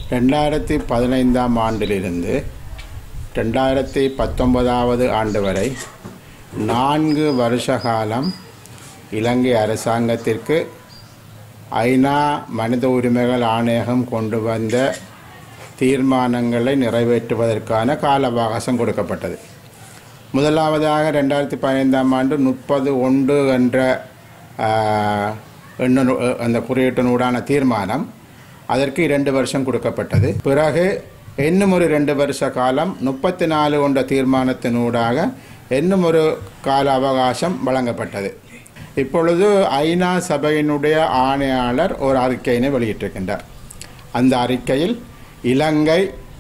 2015ஆம் ஆண்டிலிருந்து 2019வது ஆண்டு வரை 4 வருஷ காலம் இலங்கை அரசாங்கத்திற்கு ஐநா மனித உரிமைகள் ஆணையகம் கொண்டு வந்த தீர்மானங்களை நிறைவேற்றுவதற்கான கால அவகாசம் கொடுக்கப்பட்டது. முதலாவதாக 2015ஆம் ஆண்டு 30/1 என்ற அந்த குறியீட்டினூடான தீர்மானம், அதற்கு 2 வருஷம் கொடுக்கப்பட்டது. பிறகு இன்னும் ஒரு 2 வருஷ காலம் 34 என்ற தீர்மானத்தினூடாக இன்னும் ஒரு கால அவகாசம் வழங்கப்பட்டது. இப்பொழுது ஐநா சபையினுடைய ஆணையாளர் ஒரு அறிக்கையினை வெளியிட்டிருக்கின்றார். அந்த அறிக்கையில் இலங்கை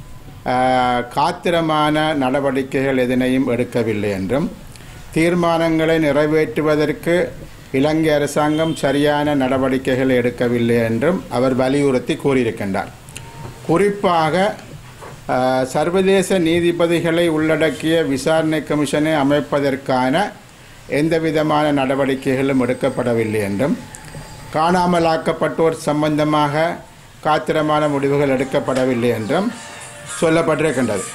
காத்திரமான நடவடிக்கைகள் எதனையும் எடுக்கவில்லை என்றும், தீர்மானங்களை நிறைவேற்றுவதற்கு இலங்கை அரசாங்கம் சரியான நடவடிக்கைகள் எடுக்கவில்லை என்றும் அவர் வலியுறுத்தி கூறியிருக்கின்றார். குறிப்பாக சர்வதேச நீதிபதிகளை உள்ளடக்கிய விசாரணை கமிஷனை அமைப்பதற்கான எந்தவிதமான நடவடிக்கைகளும் எடுக்கப்படவில்லை என்றும், காணாமலாக்கப்பட்டோர் சம்பந்தமாக காத்திரமான முடிவுகள் எடுக்கப்படவில்லை என்றும் சொல்லப்பட்டிருக்கின்றது.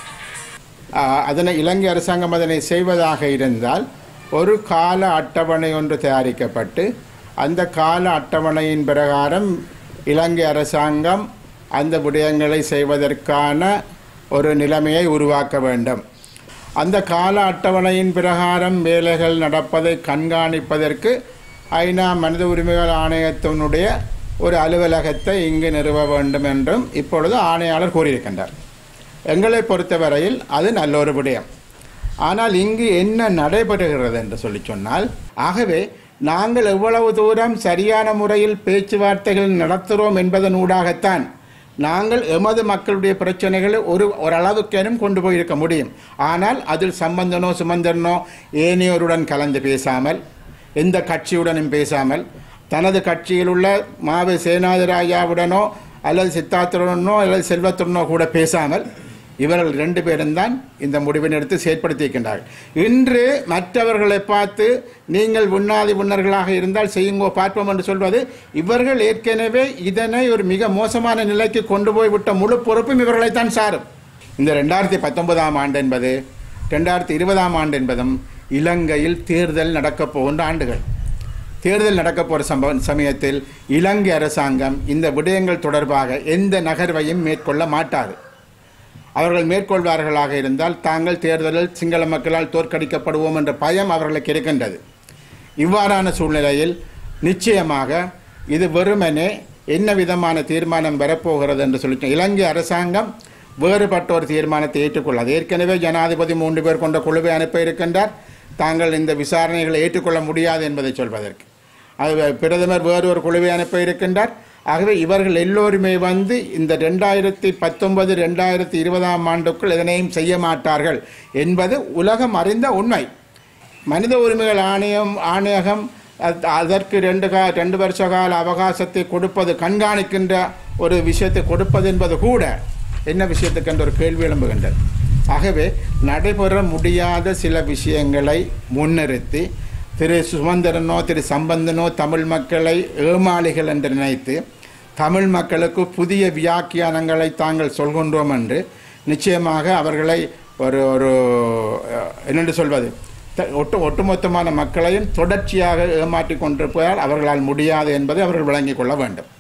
அதனை இலங்கை அரசாங்கம் அதனை செய்வதாக இருந்தால் ஒரு கால அட்டவணை ஒன்று தயாரிக்கப்பட்டு அந்த கால அட்டவணையின் பிரகாரம் இலங்கை அரசாங்கம் அந்த விடயங்களை செய்வதற்கான ஒரு நிலைமையை உருவாக்க வேண்டும். அந்த கால அட்டவணையின் பிரகாரம் வேலைகள் நடப்பதை கண்காணிப்பதற்கு ஐநா மனித உரிமைகள் ஆணையத்தினுடைய ஒரு அலுவலகத்தை இங்கு நிறுவ வேண்டும் என்றும் இப்பொழுது ஆணையாளர் கூறியிருக்கின்றார். எங்களை பொறுத்தவரையில் அது நல்ல ஒரு விடயம். ஆனால் இங்கு என்ன நடைபெறுகிறது என்று சொன்னால், ஆகவே நாங்கள் எவ்வளவு தூரம் சரியான முறையில் பேச்சுவார்த்தைகள் நடத்துகிறோம் என்பதனூடாகத்தான் நாங்கள் எமது மக்களுடைய பிரச்சனைகளை ஓரளவுக்கேனும் கொண்டு போயிருக்க முடியும். ஆனால் அதில் சம்பந்தனோ சுமந்திரனோ ஏனையோருடன் கலந்து பேசாமல், எந்த கட்சியுடனும் பேசாமல், தனது கட்சியில் உள்ள மாவு சேனாதிராஜாவுடனோ அல்லது சித்தார்த்தனுடனோ அல்லது செல்வத்துடனோ கூட பேசாமல் இவர்கள் 2 பேரும் தான் இந்த முடிவினை எடுத்து செயற்படுத்தியிருக்கின்றார்கள். இன்று மற்றவர்களை பார்த்து நீங்கள் உண்ணாதி உண்ணர்களாக இருந்தால் செய்யுங்கோ பார்ப்போம் என்று சொல்வது, இவர்கள் ஏற்கனவே இதனை ஒரு மிக மோசமான நிலைக்கு கொண்டு போய்விட்ட முழு பொறுப்பும் இவர்களைத்தான் சாரும். இந்த 2019ஆம் ஆண்டு என்பது 2020ஆம் ஆண்டு என்பதும் இலங்கையில் தேர்தல் நடக்கப் போகின்ற ஆண்டுகள். தேர்தல் நடக்கப் போகிற சமயத்தில் இலங்கை அரசாங்கம் இந்த விடயங்கள் தொடர்பாக எந்த நகர்வையும் மேற்கொள்ள மாட்டாது. அவர்கள் மேற்கொள்வார்களாக இருந்தால் தாங்கள் தேர்தலில் சிங்கள மக்களால் தோற்கடிக்கப்படுவோம் என்ற பயம் அவர்களுக்கு இருக்கின்றது. இவ்வாறான சூழ்நிலையில் நிச்சயமாக இது வெறுமனே என்ன விதமான தீர்மானம் வரப்போகிறது என்று சொல்லிட்டு இலங்கை அரசாங்கம் வேறுபட்ட ஒரு தீர்மானத்தை ஏற்றுக்கொள்ளாது. ஏற்கனவே ஜனாதிபதி 3 பேர் கொண்ட குழுவை அனுப்ப இருக்கின்றார். தாங்கள் இந்த விசாரணைகளை ஏற்றுக்கொள்ள முடியாது என்பதை சொல்வதற்கு அது பிரதமர் வேறு ஒரு குழுவை அனுப்ப இருக்கின்றார். ஆகவே இவர்கள் எல்லோருமே இந்த 2019 2020ஆம் ஆண்டுக்குள் எதனையும் செய்ய மாட்டார்கள் என்பது உலகம் அறிந்த உண்மை. மனித உரிமைகள் ஆணையகம் அதற்கு 2 வருஷ கால அவகாசத்தை கொடுப்பது, கண்காணிக்கின்ற ஒரு விஷயத்தை கொடுப்பது என்பது கூட என்ன விஷயத்துக்கு என்ற ஒரு கேள்வி எழும்புகின்றது. ஆகவே நடைபெற முடியாத சில விஷயங்களை முன்னிறுத்தி திரு சுமந்திரனோ திரு சம்பந்தனோ தமிழ் மக்களை ஏமாளிகள் என்று நினைத்து தமிழ் மக்களுக்கு புதிய வியாக்கியானங்களை தாங்கள் சொல்கின்றோம் என்று நிச்சயமாக அவர்களை ஒரு என்னென்று சொல்வது, ஒட்டுமொத்தமான மக்களையும் தொடர்ச்சியாக ஏமாற்றிக் கொண்டிருப்பதால் அவர்களால் முடியாது என்பதை அவர்கள் விளங்கிக் கொள்ள வேண்டும்.